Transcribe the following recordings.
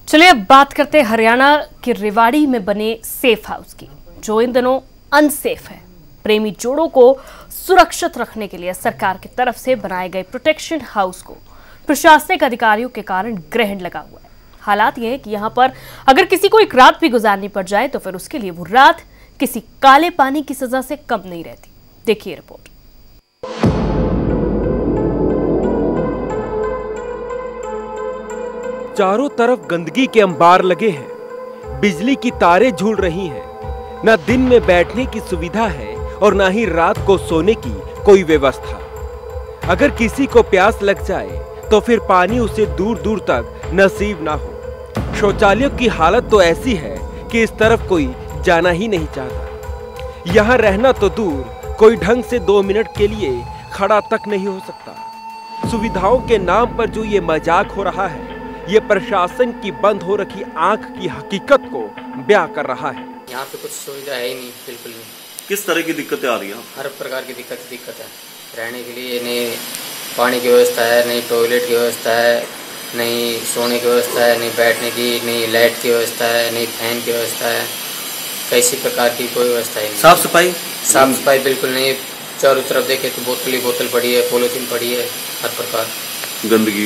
चलिए अब बात करते हैं हरियाणा के रेवाड़ी में बने सेफ हाउस की, जो इन दिनों अनसेफ है। प्रेमी जोड़ों को सुरक्षित रखने के लिए सरकार की तरफ से बनाए गए प्रोटेक्शन हाउस को प्रशासनिक अधिकारियों के कारण ग्रहण लगा हुआ है। हालात ये है कि यहाँ पर अगर किसी को एक रात भी गुजारनी पड़ जाए तो फिर उसके लिए वो रात किसी काले पानी की सजा से कम नहीं रहती। देखिए रिपोर्ट। चारों तरफ गंदगी के अंबार लगे हैं, बिजली की तारें झूल रही हैं, न दिन में बैठने की सुविधा है और न ही रात को सोने की कोई व्यवस्था। अगर किसी को प्यास लग जाए तो फिर पानी उसे दूर दूर तक नसीब ना हो। शौचालयों की हालत तो ऐसी है कि इस तरफ कोई जाना ही नहीं चाहता। यहाँ रहना तो दूर, कोई ढंग से 2 मिनट के लिए खड़ा तक नहीं हो सकता। सुविधाओं के नाम पर जो ये मजाक हो रहा है, ये प्रशासन की बंद हो रखी आंख की हकीकत को बयां कर रहा है। यहाँ पे कुछ सुविधा है ही नहीं, बिल्कुल नहीं। किस तरह की दिक्कतें आ रही हैं? हर प्रकार की दिक्कत है। रहने के लिए नहीं पानी की व्यवस्था है, नहीं टॉयलेट की व्यवस्था है, नहीं सोने की व्यवस्था है, नहीं बैठने की, नहीं लाइट की व्यवस्था है, नहीं फैन की व्यवस्था है। किसी प्रकार की कोई व्यवस्था ही नहीं। साफ सफाई बिल्कुल नहीं। चारों तरफ देखे तो बोतल पड़ी है, पॉलीथीन पड़ी है, हर प्रकार गंदगी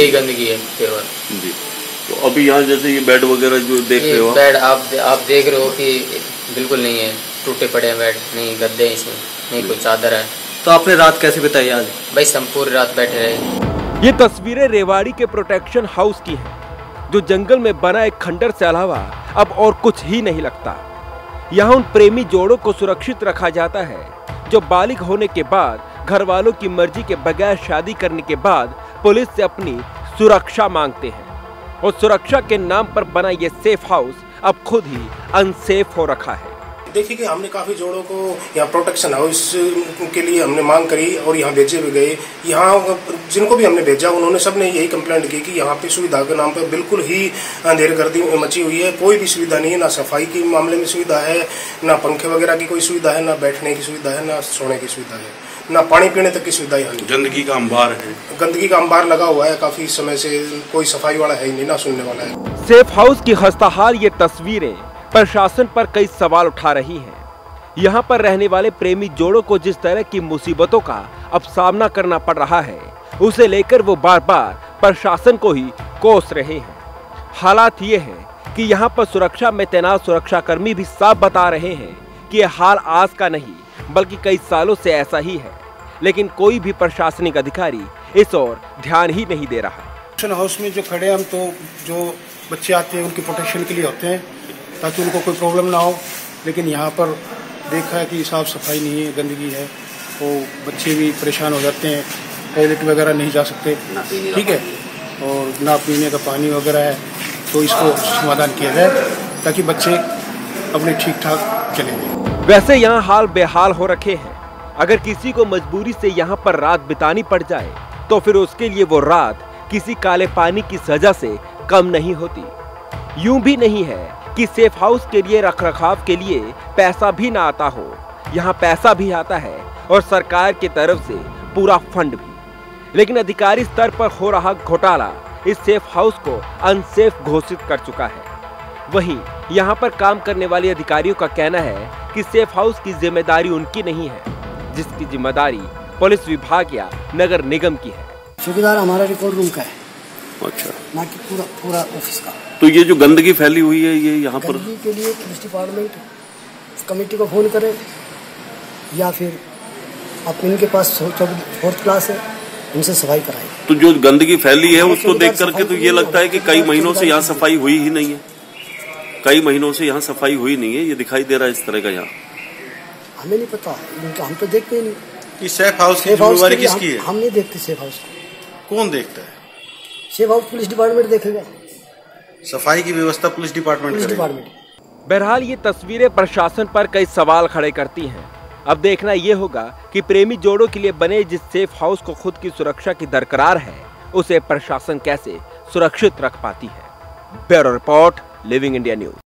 है केवल जी। तो अभी यहाँ जैसे ये बेड वगैरह जो देख रहे हो, बेड आप देख रहे हो कि बिल्कुल नहीं है, टूटे पड़े हैं बेड, नहीं गद्दे इसमें, नहीं कोई चादर है। तो आपने रात कैसे बिताई आज? भाई हम पूरी रात बैठे रहे। ये तस्वीरें रेवाड़ी के प्रोटेक्शन हाउस की हैं, जो जंगल में बना एक खंडर से अलावा अब और कुछ ही नहीं लगता। यहाँ उन प्रेमी जोड़ों को सुरक्षित रखा जाता है जो बालिग होने के बाद घर वालों की मर्जी के बगैर शादी करने के बाद पुलिस से अपनी सुरक्षा मांगते हैं। और सुरक्षा के नाम पर बना ये सेफ हाउस अब खुद ही अनसेफ हो रखा है। देखिए कि हमने काफ़ी जोड़ों को यहाँ प्रोटेक्शन हाउस के लिए हमने मांग करी और यहाँ भेजे भी गए। यहाँ जिनको भी हमने भेजा उन्होंने सब ने यही कंप्लेंट की कि यहाँ पे सुविधा के नाम पे बिल्कुल ही अंधेरगर्दी मची हुई है। कोई भी सुविधा नहीं है, ना सफाई की मामले में सुविधा है, ना पंखे वगैरह की कोई सुविधा है, ना बैठने की सुविधा है, ना सोने की सुविधा है, ना पानी पीने तक की सुविधा है। गंदगी का अंबार है, गंदगी का अंबार लगा हुआ है काफ़ी समय से। कोई सफाई वाला है ही नहीं, ना सुनने वाला है। सेफ हाउस की खस्ताहाल ये तस्वीरें प्रशासन पर कई सवाल उठा रही हैं। यहाँ पर रहने वाले प्रेमी जोड़ों को जिस तरह की मुसीबतों का अब सामना करना पड़ रहा है, उसे लेकर वो बार बार प्रशासन को ही कोस रहे हैं। हालात ये है कि यहाँ पर सुरक्षा में तैनात सुरक्षाकर्मी भी साफ बता रहे हैं कि यह हाल आज का नहीं बल्कि कई सालों से ऐसा ही है, लेकिन कोई भी प्रशासनिक अधिकारी इस ओर ध्यान ही नहीं दे रहा। प्रोटेक्शन हाउस में जो खड़े हम तो जो बच्चे आते हैं उनके प्रोटेक्शन के लिए होते हैं ताकि उनको कोई प्रॉब्लम ना हो। लेकिन यहाँ पर देखा है कि साफ सफाई नहीं है, गंदगी है, तो बच्चे भी परेशान हो जाते हैं। टॉयलेट वगैरह नहीं जा सकते, ठीक है, और ना पीने का पानी वगैरह है। तो इसको समाधान किया जाए ताकि बच्चे अपने ठीक ठाक चले जाएं। वैसे यहाँ हाल बेहाल हो रखे हैं। अगर किसी को मजबूरी से यहाँ पर रात बितानी पड़ जाए तो फिर उसके लिए वो रात किसी काले पानी की सजा से कम नहीं होती। यूं भी नहीं है कि सेफ हाउस के लिए रखरखाव के लिए पैसा भी ना आता हो। यहाँ पैसा भी आता है और सरकार की तरफ से पूरा फंड भी। लेकिन अधिकारी स्तर पर हो रहा घोटाला इस सेफ हाउस को अनसेफ घोषित कर चुका है। वहीं यहाँ पर काम करने वाले अधिकारियों का कहना है कि सेफ हाउस की जिम्मेदारी उनकी नहीं है, जिसकी जिम्मेदारी पुलिस विभाग या नगर निगम की है। चौकीदार हमारा रिकॉर्ड रूम का है, अच्छा, ना कि पूरा ऑफिस का। तो ये जो गंदगी फैली हुई है ये यहाँ पर के लिए पुलिस डिपार्टमेंट कमेटी को फोन करे या फिर आप इनके पास 4th क्लास है, उनसे सफाई कराए। तो जो गंदगी फैली है उसको देख करके तो ये लगता है कि कई महीनों से यहाँ सफाई हुई ही नहीं है। कई महीनों से यहाँ सफाई हुई नहीं है, ये दिखाई दे रहा है इस तरह का। यहाँ हमें नहीं पता, हम तो देखते ही नहीं कि सेफ हाउस की जिम्मेदारी किसकी है। हम नहीं देखते सेफ हाउस। कौन देखता है? सेफ हाउस पुलिस डिपार्टमेंट देखेगा। सफाई की व्यवस्था पुलिस डिपार्टमेंट करेगा। बहरहाल ये तस्वीरें प्रशासन पर कई सवाल खड़े करती हैं। अब देखना ये होगा कि प्रेमी जोड़ों के लिए बने जिस सेफ हाउस को खुद की सुरक्षा की दरकार है, उसे प्रशासन कैसे सुरक्षित रख पाती है। Bureau report, living India news.